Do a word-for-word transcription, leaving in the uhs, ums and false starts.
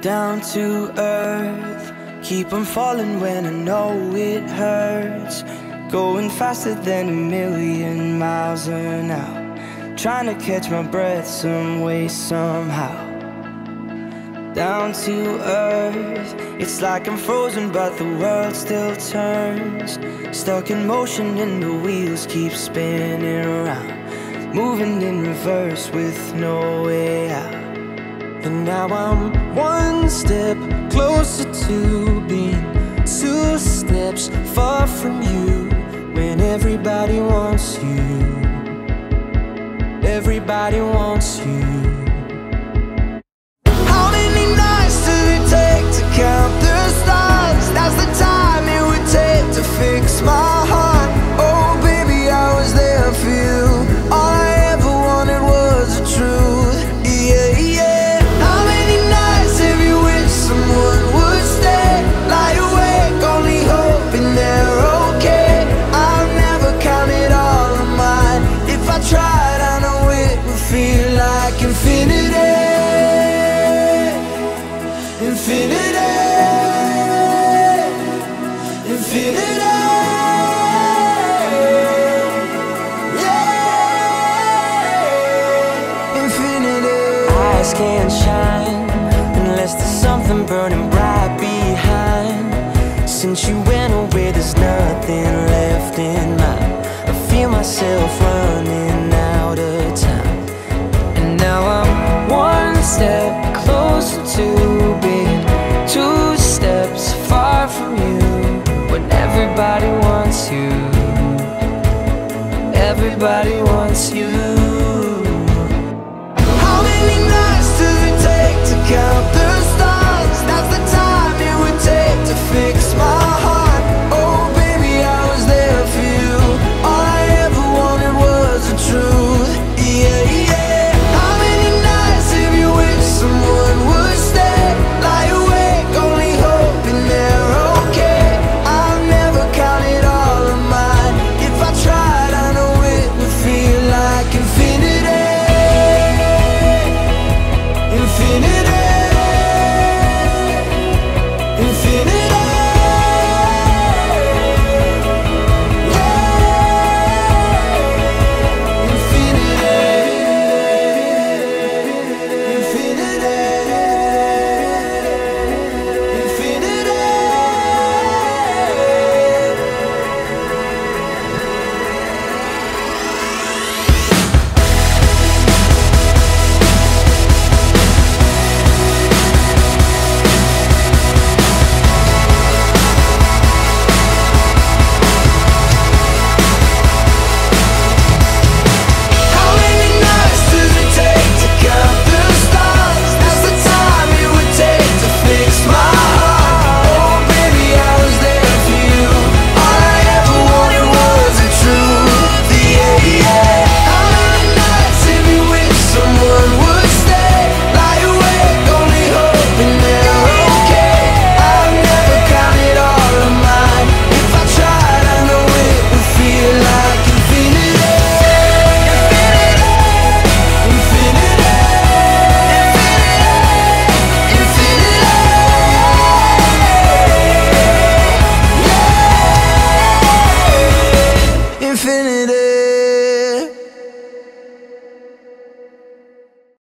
Down to earth, keep on falling when I know it hurts. Going faster than a million miles an hour, trying to catch my breath some way, somehow. Down to earth, it's like I'm frozen but the world still turns. Stuck in motion and the wheels keep spinning around, moving in reverse with no way out. And now I'm one step closer to being two steps far from you. When everybody wants you, everybody wants you. How many nights does it take to count the stars? That's the time it would take to fix my heart. Oh baby, I was there for you. All I ever wanted was the truth. Yeah, yeah. How many nights have you wished someone would stay? Lie awake, only hoping they're okay. I've never counted all of mine. If I tried, I know it would feel like infinity. Infinity, infinity, yeah, infinity. Eyes can't shine unless there's something burning bright behind. Since you went away, there's nothing left in mine. I feel myself running